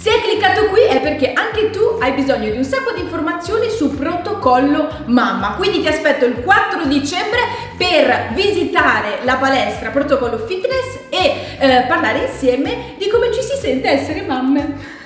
Se hai cliccato qui è perché anche tu hai bisogno di un sacco di informazioni su Protocollo Mamma, quindi ti aspetto il 4 dicembre per visitare la palestra Protocollo Fitness e parlare insieme di come ci si sente essere mamme.